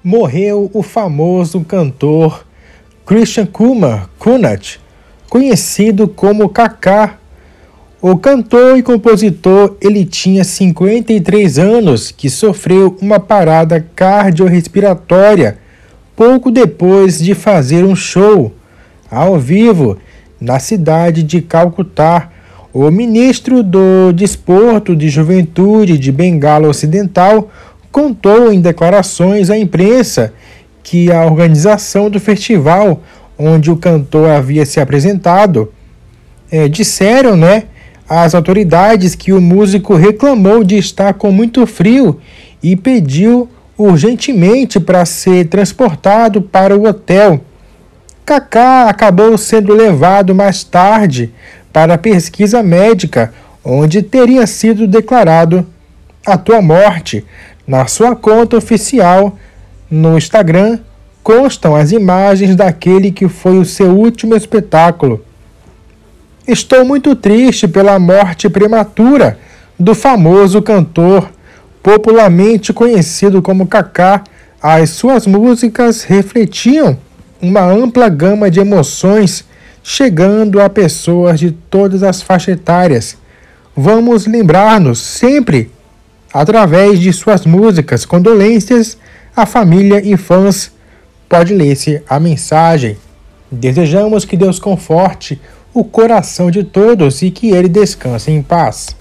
morreu o famoso cantor Christian Kunert, conhecido como Kaká. O cantor e compositor ele tinha 53 anos, que sofreu uma parada cardiorrespiratória pouco depois de fazer um show ao vivo na cidade de Calcutá. O ministro do Desporto de Juventude de Bengala Ocidental contou em declarações à imprensa que a organização do festival, onde o cantor havia se apresentado, disseram, às autoridades que o músico reclamou de estar com muito frio e pediu urgentemente para ser transportado para o hotel. Kaká acabou sendo levado mais tarde para a pesquisa médica, onde teria sido declarado a sua morte. Na sua conta oficial no Instagram constam as imagens daquele que foi o seu último espetáculo. Estou muito triste pela morte prematura do famoso cantor, popularmente conhecido como Kaká. As suas músicas refletiam uma ampla gama de emoções, chegando a pessoas de todas as faixas etárias. Vamos lembrar-nos sempre, através de suas músicas. Condolências à família e fãs. Pode ler-se a mensagem. Desejamos que Deus conforte o coração de todos e que ele descanse em paz.